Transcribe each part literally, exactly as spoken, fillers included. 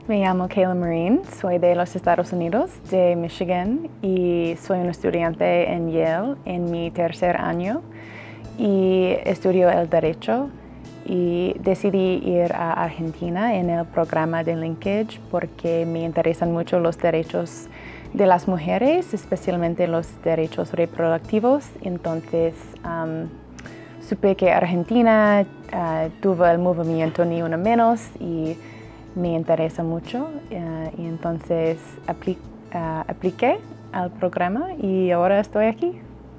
Me llamo Kayla Marine, soy de los Estados Unidos, de Michigan, y soy una estudiante en Yale en mi tercer año y estudio el Derecho y decidí ir a Argentina en el programa de Linkage porque me interesan mucho los derechos de las mujeres, especialmente los derechos reproductivos. Entonces, um, supe que Argentina uh, tuvo el movimiento Ni Una Menos y me interesa mucho uh, y entonces apli uh, apliqué al programa y ahora estoy aquí.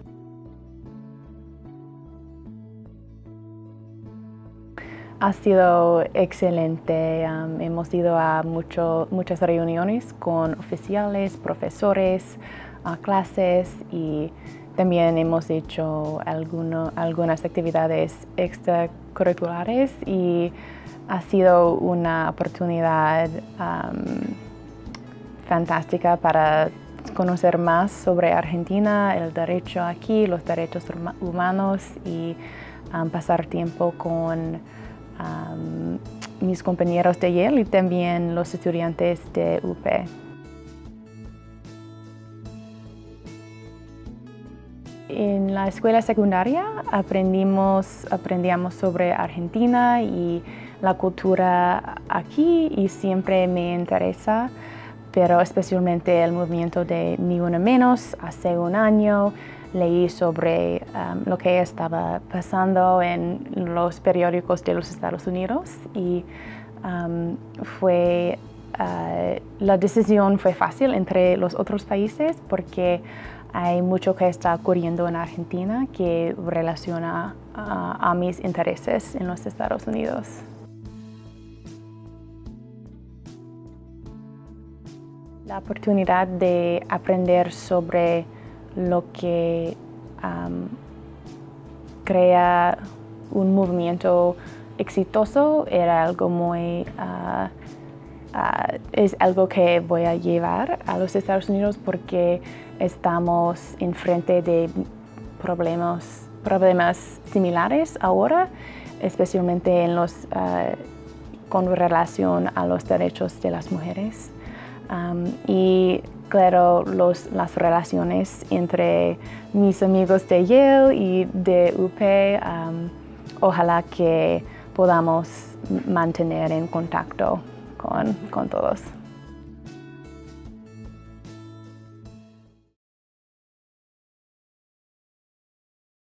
Ha sido excelente. Um, hemos ido a mucho, muchas reuniones con oficiales, profesores, uh, clases y también hemos hecho alguno, algunas actividades extracurriculares y ha sido una oportunidad um, fantástica para conocer más sobre Argentina, el derecho aquí, los derechos humanos y um, pasar tiempo con um, mis compañeros de Yale y también los estudiantes de U P. En la escuela secundaria aprendimos, aprendíamos sobre Argentina y la cultura aquí y siempre me interesa, pero especialmente el movimiento de Ni Una Menos. Hace un año leí sobre um, lo que estaba pasando en los periódicos de los Estados Unidos y um, fue, uh, la decisión fue fácil entre los otros países porque hay mucho que está ocurriendo en Argentina que relaciona uh, a mis intereses en los Estados Unidos. La oportunidad de aprender sobre lo que um, crea un movimiento exitoso era algo muy, uh, uh, es algo que voy a llevar a los Estados Unidos porque estamos enfrente de problemas, problemas similares ahora, especialmente en los, uh, con relación a los derechos de las mujeres. Um, y claro, los, las relaciones entre mis amigos de Yale y de U P, um, ojalá que podamos mantener en contacto con, con todos.